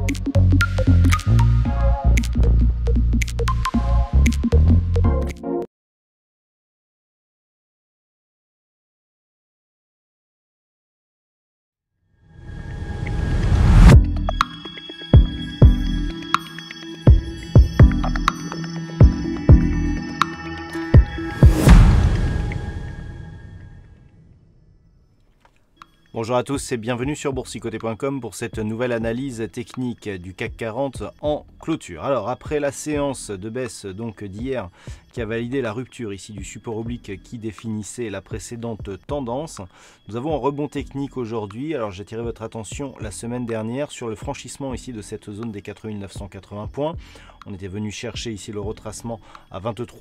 Bonjour à tous et bienvenue sur boursicoté.com pour cette nouvelle analyse technique du CAC 40 en clôture. Alors après la séance de baisse donc d'hier qui a validé la rupture ici du support oblique qui définissait la précédente tendance, nous avons un rebond technique aujourd'hui. Alors j'ai attiré votre attention la semaine dernière sur le franchissement ici de cette zone des 4980 points. On était venu chercher ici le retracement à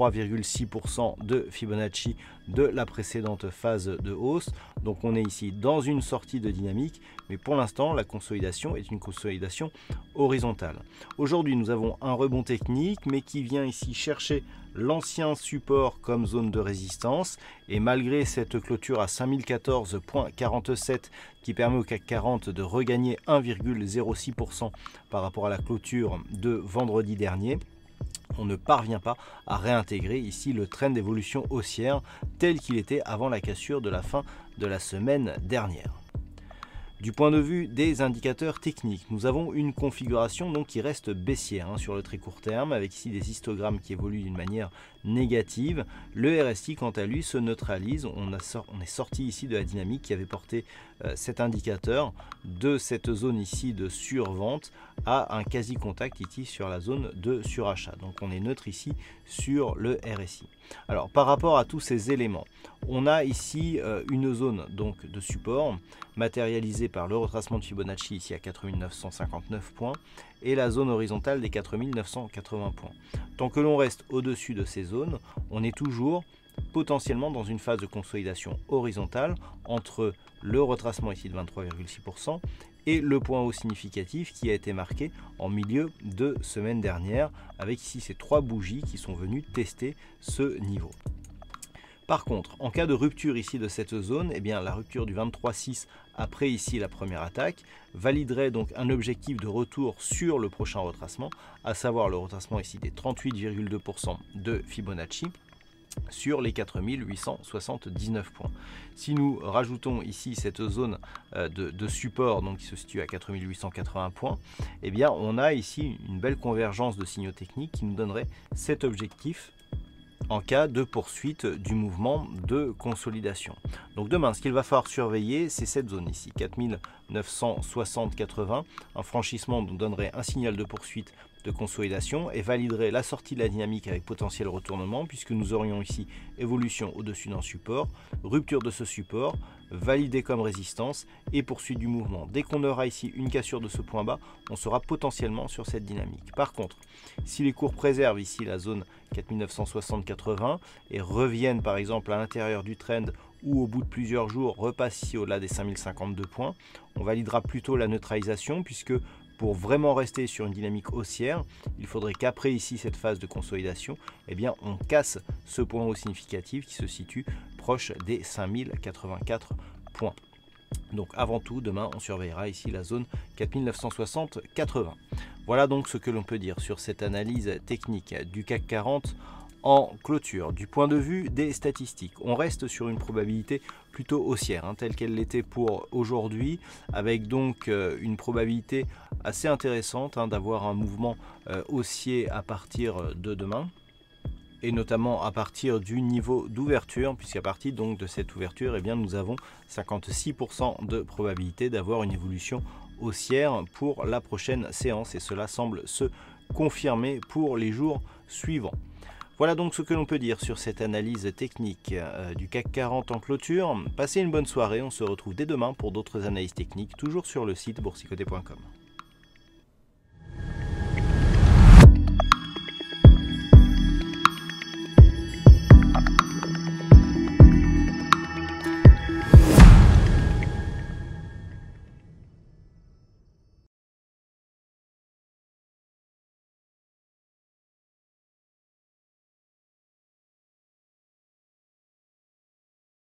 23,6% de Fibonacci de la précédente phase de hausse. Donc on est ici dans une sortie de dynamique, mais pour l'instant la consolidation est une consolidation horizontale. Aujourd'hui nous avons un rebond technique, mais qui vient ici chercher l'ancien support comme zone de résistance, et malgré cette clôture à 5014,47 qui permet au CAC 40 de regagner 1,06% par rapport à la clôture de vendredi dernier, on ne parvient pas à réintégrer ici le trend d'évolution haussière tel qu'il était avant la cassure de la fin de la semaine dernière. Du point de vue des indicateurs techniques, nous avons une configuration donc qui reste baissière sur le très court terme, avec ici des histogrammes qui évoluent d'une manière négative. Le RSI quant à lui se neutralise. On est sorti ici de la dynamique qui avait porté cet indicateur de cette zone ici de survente à un quasi contact ici sur la zone de surachat. Donc on est neutre ici sur le RSI. Alors par rapport à tous ces éléments, on a ici une zone donc de support matérialisée par le retracement de Fibonacci ici à 4959 points et la zone horizontale des 4980 points. Tant que l'on reste au-dessus de ces zones, on est toujours potentiellement dans une phase de consolidation horizontale entre le retracement ici de 23,6% et le point haut significatif qui a été marqué en milieu de semaine dernière, avec ici ces trois bougies qui sont venues tester ce niveau. Par contre, en cas de rupture ici de cette zone, eh bien, la rupture du 23,6 après ici la première attaque validerait donc un objectif de retour sur le prochain retracement, à savoir le retracement ici des 38,2% de Fibonacci sur les 4879 points. Si nous rajoutons ici cette zone de support donc qui se situe à 4880 points, eh bien, on a ici une belle convergence de signaux techniques qui nous donnerait cet objectif en cas de poursuite du mouvement de consolidation. Donc demain, ce qu'il va falloir surveiller, c'est cette zone ici, 4960,80. Un franchissement nous donnerait un signal de poursuite de consolidation et validerait la sortie de la dynamique avec potentiel retournement, puisque nous aurions ici évolution au-dessus d'un support, rupture de ce support, validé comme résistance et poursuite du mouvement. Dès qu'on aura ici une cassure de ce point bas, on sera potentiellement sur cette dynamique. Par contre, si les cours préservent ici la zone 4960,80 et reviennent par exemple à l'intérieur du trend ou au bout de plusieurs jours repassent ici au-delà des 5052 points, on validera plutôt la neutralisation, puisque pour vraiment rester sur une dynamique haussière, il faudrait qu'après ici cette phase de consolidation, eh bien, on casse ce point haut significatif qui se situe proche des 5084 points. Donc avant tout, demain, on surveillera ici la zone 4960,80. Voilà donc ce que l'on peut dire sur cette analyse technique du CAC 40 en clôture. Du point de vue des statistiques, on reste sur une probabilité plutôt haussière, telle qu'elle l'était pour aujourd'hui, avec donc une probabilité assez intéressante d'avoir un mouvement haussier à partir de demain, et notamment à partir du niveau d'ouverture, puisqu'à partir donc de cette ouverture, eh bien, nous avons 56% de probabilité d'avoir une évolution haussière pour la prochaine séance, et cela semble se confirmer pour les jours suivants. Voilà donc ce que l'on peut dire sur cette analyse technique du CAC 40 en clôture. Passez une bonne soirée, on se retrouve dès demain pour d'autres analyses techniques, toujours sur le site boursicoté.com.